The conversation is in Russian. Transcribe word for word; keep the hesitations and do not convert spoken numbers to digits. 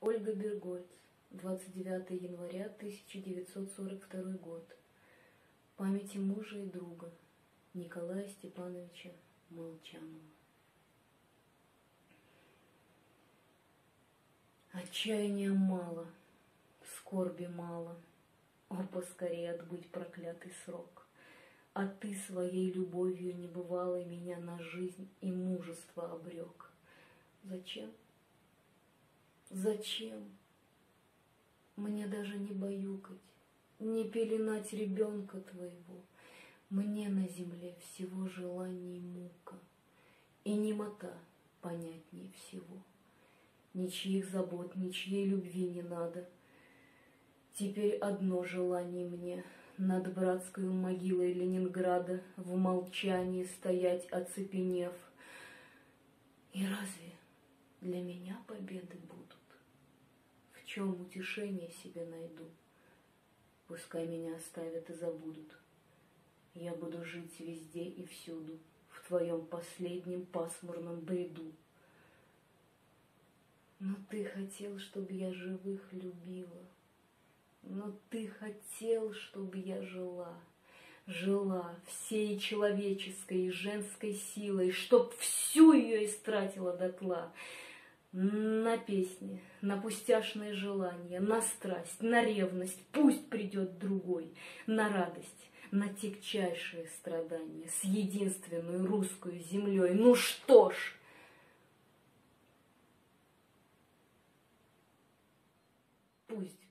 Ольга Бергольц, двадцать девятое января тысяча девятьсот сорок второй год. Памяти мужа и друга Николая Степановича Молчанова. Отчаяния мало, скорби мало, о, поскорее отбыть проклятый срок. А ты своей любовью небывалой меня на жизнь и мужество обрек. Зачем? Зачем? Мне даже не баюкать, не пеленать ребенка твоего. Мне на земле всего желаний мука, и немота понятнее всего. Ничьих забот, ничьей любви не надо. Теперь одно желание мне — над братской могилой Ленинграда в молчании стоять, оцепенев. И разве для меня победы будут? В чем утешение себе найду? Пускай меня оставят и забудут. Я буду жить везде и всюду, в твоем последнем пасмурном бреду. Но ты хотел, чтобы я живых любила. Но ты хотел, чтобы я жила, жила всей человеческой и женской силой, чтоб всю ее истратила дотла. На песни, на пустяшные желания, на страсть, на ревность, пусть придет другой, на радость, на тягчайшие страдания, с единственной русской землей. Ну что ж, пусть